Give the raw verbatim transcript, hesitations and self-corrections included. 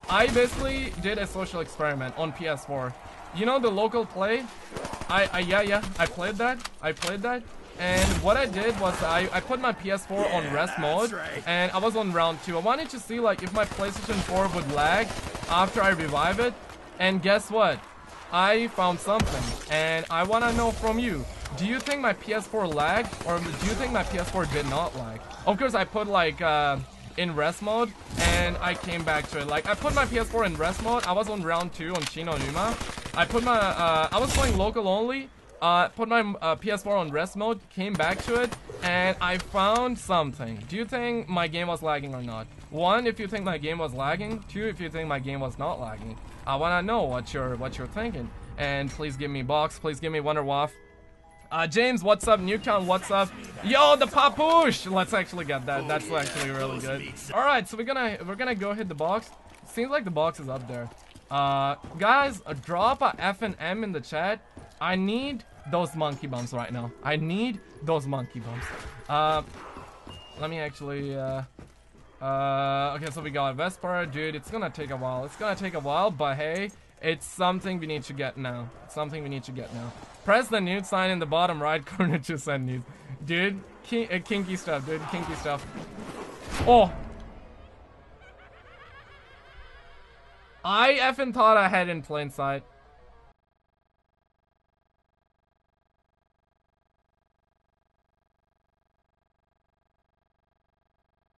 I basically did a social experiment on P S four. You know the local play? I, I yeah, yeah, I played that. I played that. And what I did was I, I put my P S four yeah, on rest mode, right. And I was on round two. I wanted to see like if my PlayStation four would lag after I revive it. And guess what? I found something, and I want to know from you. Do you think my P S four lagged, or do you think my P S four did not lag? Of course, I put like uh, in rest mode, and I came back to it. Like I put my P S four in rest mode. I was on round two on Chino Numa. I put my uh, I was playing local only. Uh, put my uh, P S four on rest mode. Came back to it, and I found something. Do you think my game was lagging or not? One, if you think my game was lagging. Two, if you think my game was not lagging. I wanna know what you're what you're thinking. And please give me box. Please give me Wonder Waff. Uh, James, what's up? Newtown, what's up? Yo, the Papush! Let's actually get that. That's actually really good. All right, so we're gonna we're gonna go hit the box. Seems like the box is up there. Uh, guys, uh, drop a F and M in the chat. I need those monkey bumps right now. I need those monkey bumps. Uh, let me actually. Uh, uh, okay, so we got Vesper, dude. It's gonna take a while. It's gonna take a while, but hey, it's something we need to get now. It's something we need to get now. Press the nude sign in the bottom right corner to send nudes. Dude, ki uh, kinky stuff, dude. Kinky stuff. Oh! I effing thought I had in plain sight.